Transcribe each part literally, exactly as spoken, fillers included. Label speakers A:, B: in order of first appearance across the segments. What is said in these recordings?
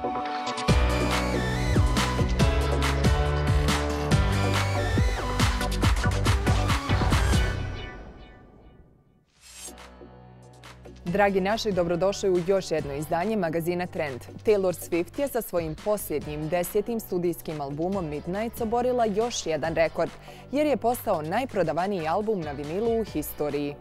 A: Dragi naši, dobrodošli u još jedno izdanje magazina Trend. Taylor Swift je sa svojim posljednjim desetim studijskim albumom Midnights oborila još jedan rekord, jer je postao najprodavaniji album na vinilu u historiji.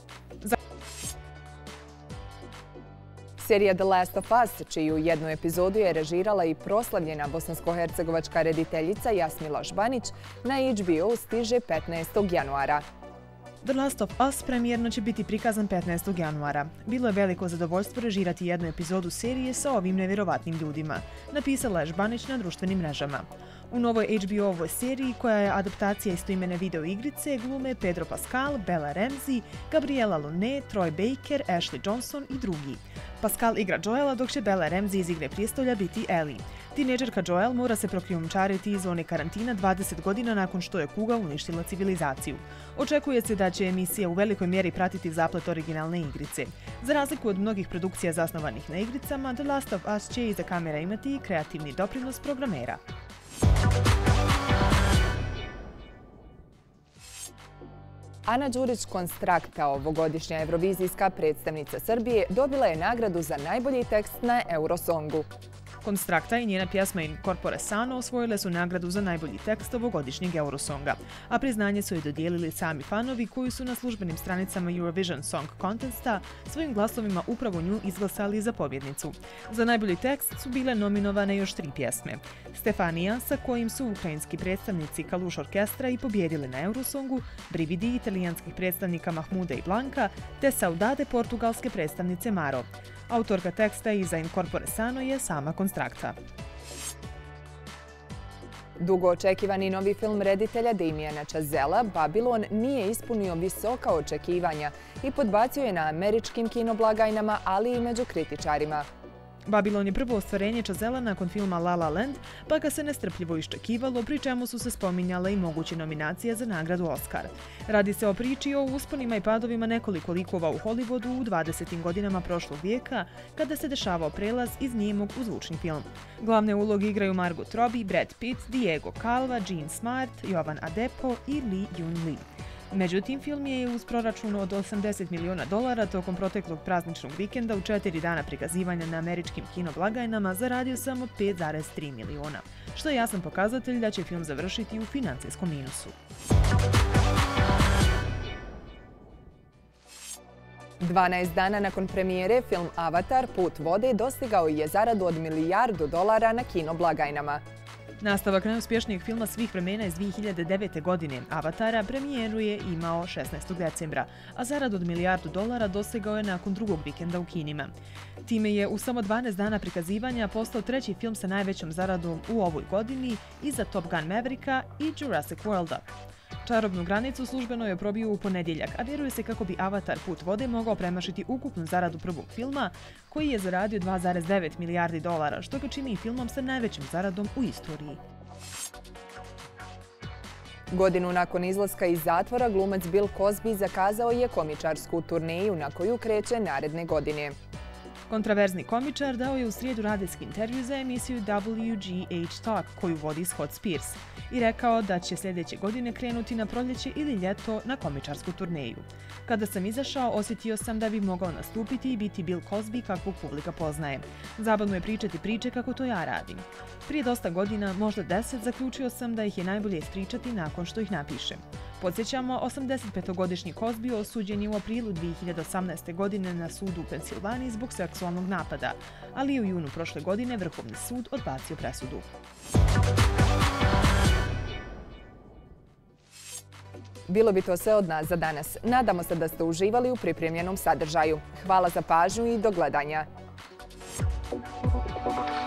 A: Serija The Last of Us, čiju jednu epizodu je režirala i proslavljena bosansko-hercegovačka rediteljica Jasmila Žbanić, na H B O stiže petnaestog januara.
B: The Last of Us premijerno će biti prikazan petnaestog januara. Bilo je veliko zadovoljstvo režirati jednu epizodu serije sa ovim nevjerovatnim ljudima, napisala je Žbanić na društvenim mrežama. U novoj H B O-ovoj seriji, koja je adaptacija istoimene video igrice, glume Pedro Pascal, Bella Ramsey, Gabriella Lune, Troy Baker, Ashley Johnson i drugi. Pascal igra Joela, dok će Bella Ramsey iz Igre prijestolja biti Ellie. Tinejdžerka Joel mora se prokrijumčariti iz zone karantina dvadeset godina nakon što je kuga uništila civilizaciju. Očekuje se da će emisija u velikoj mjeri pratiti zaplet originalne igrice. Za razliku od mnogih produkcija zasnovanih na igricama, The Last of Us će iza kamera imati i kreativni doprinos programera.
A: Ana Đurić-Konstrakta, ovogodišnja evrovizijska predstavnica Srbije, dobila je nagradu za najbolji tekst na Eurosongu.
B: Konstrakta i njena pjesma In Corpore Sano osvojile su nagradu za najbolji tekst ovogodišnjeg Eurosonga, a priznanje su joj dodijelili sami fanovi koji su na službenim stranicama Eurovision Song Contesta svojim glasovima upravo nju izglasali za pobjednicu. Za najbolji tekst su bile nominovane još tri pjesme. Stefanija, sa kojim su ukrajinski predstavnici Kaluš Orkestra i pobjedili na Eurosongu, Brividi italijanskih predstavnika Mahmuda i Blanka, te Saudade portugalske predstavnice Maro. Autorka teksta iza In Corpore Sano je sama Konstrakta.
A: Dugo očekivani novi film reditelja Damiena Chazella, Babylon, nije ispunio visoka očekivanja i podbacio je na američkim kinoblagajnama, ali i među kritičarima.
B: Babylon je prvo ostvarenje Chazella nakon filma La La Land, pa ga se nestrpljivo iščekivalo, pri čemu su se spominjale i moguće nominacije za nagradu Oscar. Radi se o priči o usponima i padovima nekoliko likova u Hollywoodu u dvadesetim godinama prošlog vijeka, kada se dešavao prelaz iz njemog u zvučni film. Glavne uloge igraju Margot Robbie, Brad Pitt, Diego Calva, Jean Smart, Jovan Adepo i Lee Jun-Lee. Međutim, film je uz proračun od osamdeset miliona dolara tokom proteklog prazničnog vikenda u četiri dana prikazivanja na američkim kinoblagajnama zaradio samo pet zarez tri miliona, što je jasan pokazatelj da će film završiti u financijskom minusu.
A: dvanaest dana nakon premijere, film Avatar Put vode dostigao je zaradu od milijardu dolara na kinoblagajnama.
B: Nastavak najuspješnijeg filma svih vremena iz dvije hiljade devete. godine, Avatara, premijeru je imao šesnaestog decembra, a zaradu od milijardu dolara dostigao je nakon drugog vikenda u kinima. Time je u samo dvanaest dana prikazivanja postao treći film sa najvećom zaradom u ovoj godini iza Top Gun Mavericka i Jurassic Worlda. Čarobnu granicu službeno je probio u ponedjeljak, a vjeruje se kako bi Avatar Put vode mogao premašiti ukupnu zaradu prvog filma, koji je zaradio dva zarez devet milijardi dolara, što ga čini filmom sa najvećim zaradom u istoriji.
A: Godinu nakon izlaska iz zatvora, glumac Bill Cosby zakazao je komičarsku turneju na koju kreće naredne godine.
B: Kontraverzni komičar dao je u srijedu radijski intervju za emisiju W G H Talk, koju vodi Scott Spears, i rekao da će sljedeće godine krenuti na proljeće ili ljeto na komičarsku turneju. Kada sam izašao, osjetio sam da bi mogao nastupiti i biti Bill Cosby kakvog publika poznaje. Zabavno je pričati priče kako to ja radim. Prije dosta godina, možda deset, zaključio sam da ih je najbolje ispričati nakon što ih napišem. Podsjećamo, osamdesetpetogodišnji Cosby osuđen je u aprilu dvije hiljade osamnaeste. godine na sudu u Pensilvaniji zbog seksualnog napada, ali je u junu prošle godine Vrhovni sud odbacio presudu.
A: Bilo bi to sve od nas za danas. Nadamo se da ste uživali u pripremljenom sadržaju. Hvala za pažnju i do gledanja.